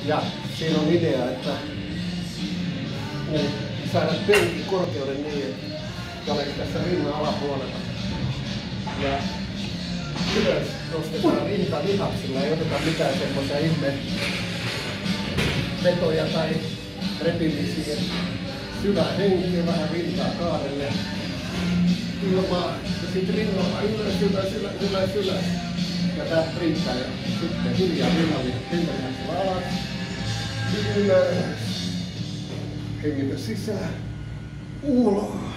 Ja siinä on idea, että saada penkin korkeuden niin, että olisi tässä rinnan alapuolella. Ja ylös nostetaan rinta lihaksilla, ei oteta mitään semmoisia ihme vetoja tai repimisiä. Sydän henkiä vähän rintaa kaarelle. Ilmaa ja sitten rinnalla ylös. Ja tää riittää ja sitten hiljaa rintalinhaksilla alas. Ylös. Hengitä sisään. Ulos.